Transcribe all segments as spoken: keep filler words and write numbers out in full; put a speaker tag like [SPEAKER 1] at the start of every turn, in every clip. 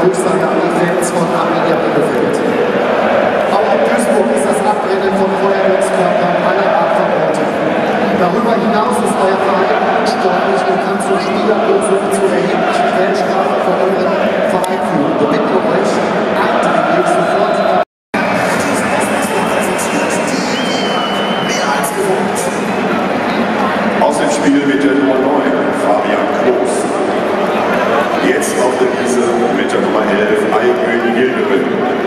[SPEAKER 1] Durchsage an die Fans von Arminia Bielefeld. Auch in Duisburg ist das Abbrennen von Feuerwerkskörpern aller Art verboten. Darüber hinaus ist euer Verein unsportlich und kann zur Spielerlose sowie zur erheblichen Geldstrafe für euren Verein führen. Wir bitten euch, eindringlich sofort
[SPEAKER 2] aus dem Spiel mit der Nummer neun, Fabian Klos. Jetzt auf der Wiese mit der Nummer elf, Aygün Yildirim.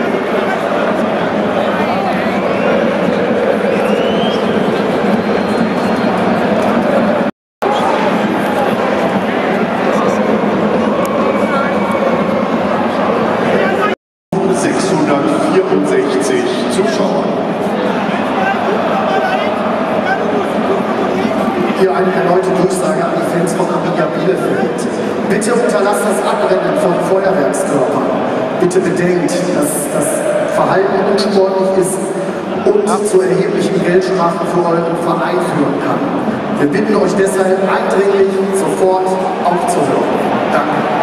[SPEAKER 2] sechshundertvierundsechzig Zuschauer.
[SPEAKER 1] Hier eine erneute Durchsage an die Fans von Arminia Bielefeld. Bitte unterlasst das Abbrennen von Feuerwerkskörpern. Bitte bedenkt, dass das Verhalten unsportlich ist und zu erheblichen Geldstrafen für euren Verein führen kann. Wir bitten euch deshalb eindringlich, sofort aufzuhören. Danke.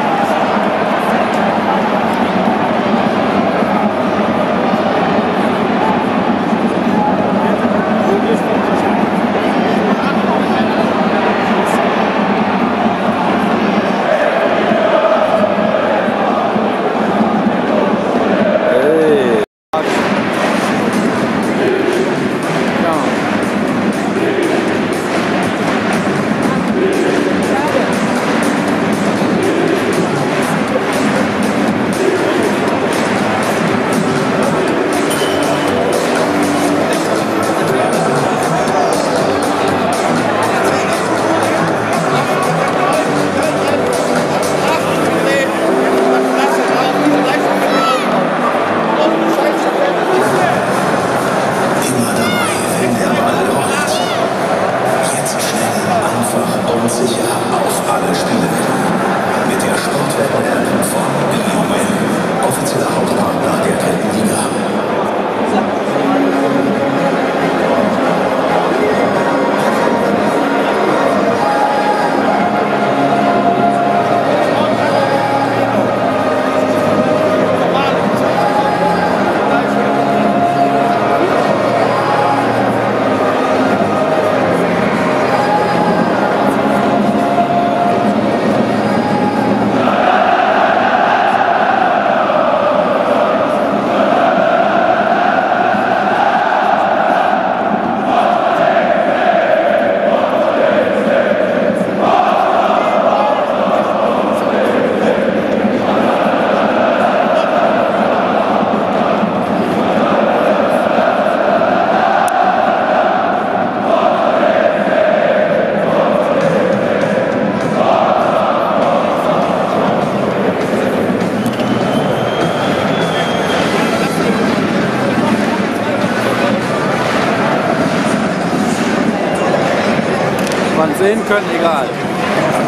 [SPEAKER 3] Sehen können, egal.